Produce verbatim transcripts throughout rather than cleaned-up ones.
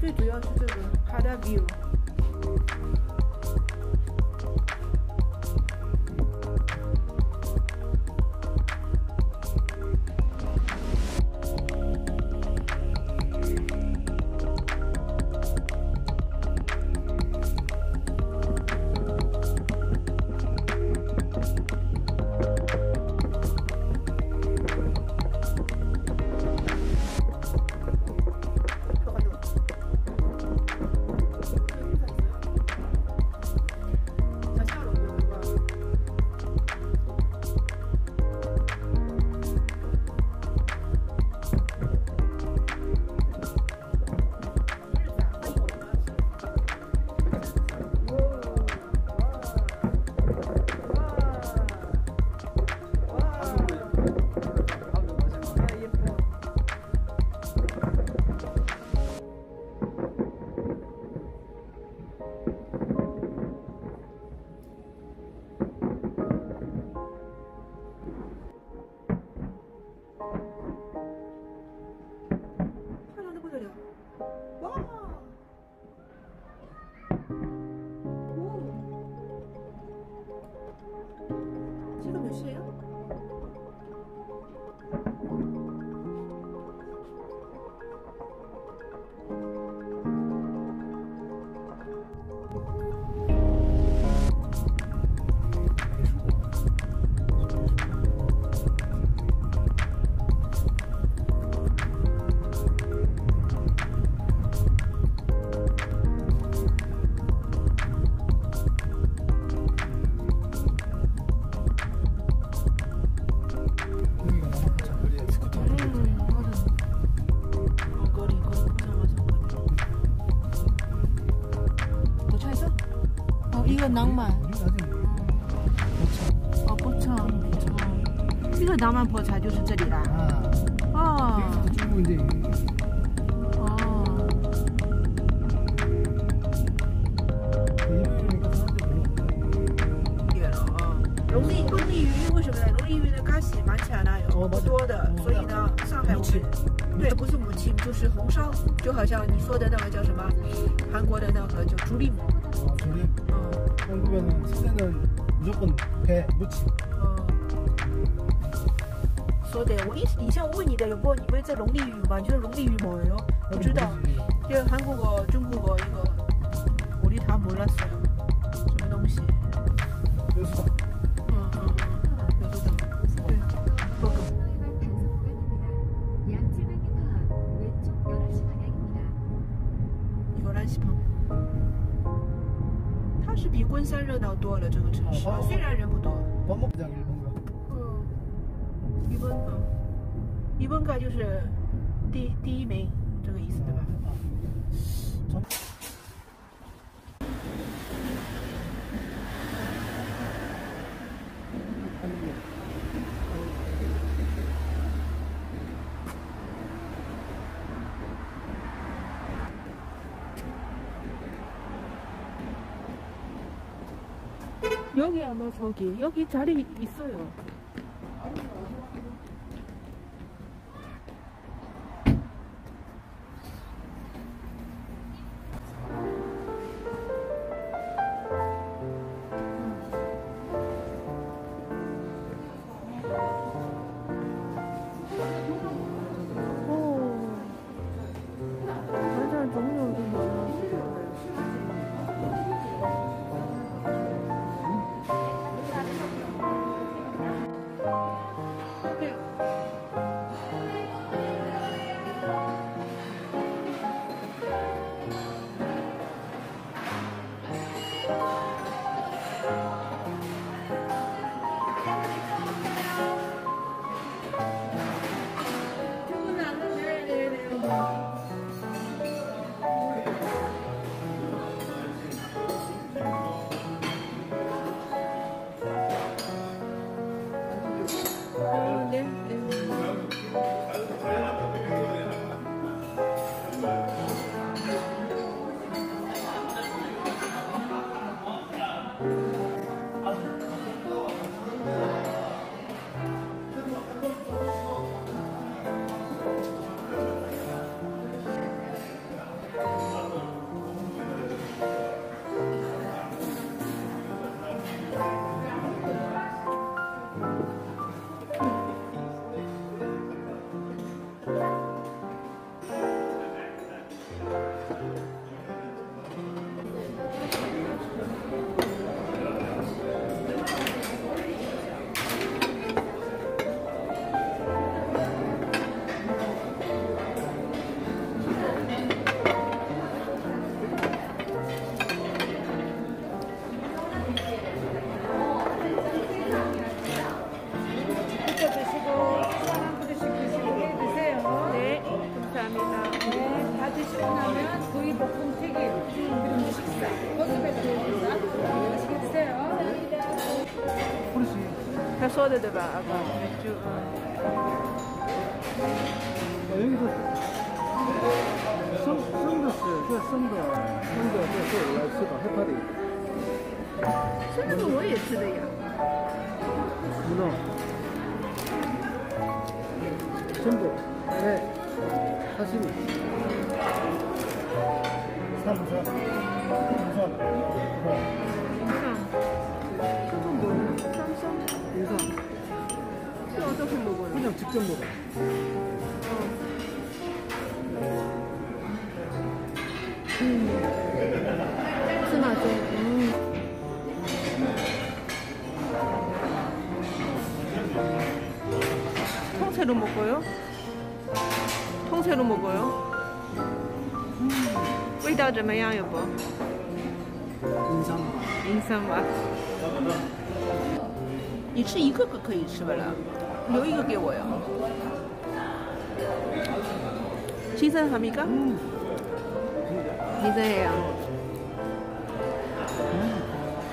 最主要是这个바다 view。 낭만. 어, 포천. 이거 낭만 포차就是这里啦. 아. 어. 龙利龙利鱼为什么呢？龙利鱼的咖喱蛮起来的，有不多的，所以呢，上海我们对不是母亲就是红烧，就好像你说的那个叫什么，韩国的那个叫竹林。 아, 조림? 어. 한국에는 치즈는 무조건 배, 무침. 어. 说的，我以以前我问你的有过，你会这龙利鱼吗？你觉得龙利鱼뭐예요？不知道。因为韩国거、中国거 이거 우리 다 몰랐어요. 什么东西？ 여수당. 응, 응. 여수당. 네. 먹어. 열한 시 반. 它是比昆山热闹多了，这个城市，虽然人不多。 범목장 일본가. 嗯，一本个，一本个就是第第一名，这个意思对吧？ 여기 아마 저기 여기 자리 있어요. 오, 완전 종류도 많아. 他说的对吧？阿哥，就嗯。 여기도 성, 성더스, 그 성더, 성더, 그 라이스가 해파리. 这个我也吃的呀。 문어. 전복, 회, 사시미. 삼삼, 인삼. 인삼. 이거 뭐야? 쌈쌈? 인삼. 이거 어떻게 먹어요? 그냥 직접 먹어. 음. 스마트. 음. 통째로 먹어요? 통째로 먹어요? 음. 味道怎么样，有不？ 인삼. 인삼 맛. 你吃一个个可以吃不了，留一个给我呀。신선합니까? 음. 신선해요. 음.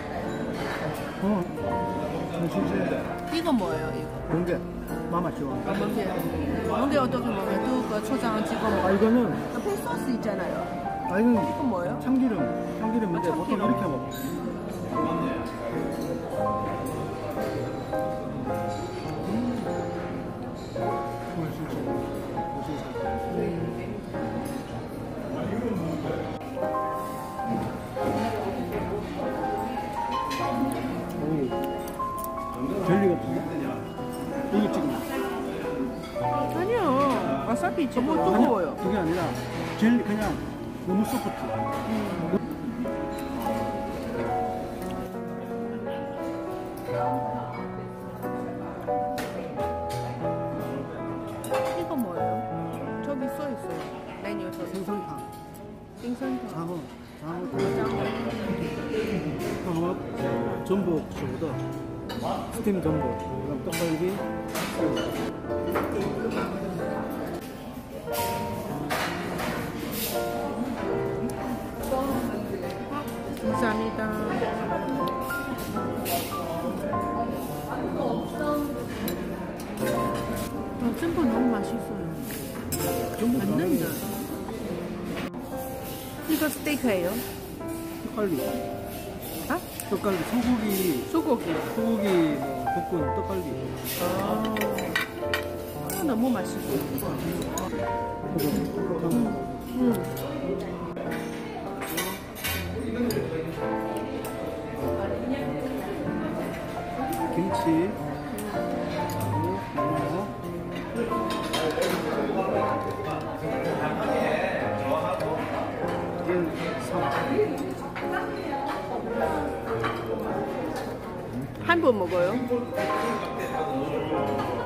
어. 신선해. 이거 뭐예요, 이거? 멍게. 마마 좋아. 멍게. 멍게 어떻게 먹어요? 또 그 초장 찍어 아, 먹어요. 이거는. 옆에 소스 있잖아요. 아, 이건. 이거 뭐예요? 참기름. 참기름인데 아, 보통 참기름. 이렇게 먹어. 젤리가 이게 지금 아니요. 와사비 너무 뜨거워요. 그게 아니라 젤리 그냥 너무 소프트. 음. 이거 뭐예요? 저기 써 있어요. 메뉴에서. 생선탕, 생선탕. 장어, 장어, 장어, 전복, 소다, 스팀 전복, 그다음 떡갈비. 감사합니다. 어, cenpo 너무 맛있어요. 맞는데. 이거 스테이크예요? 떡갈비. 아? 떡갈비, 소고기, 소고기. 소고기 뭐 볶은 떡갈비. 아, 아 너무 맛있어. 음. 음. 김치. 한 번 먹어요?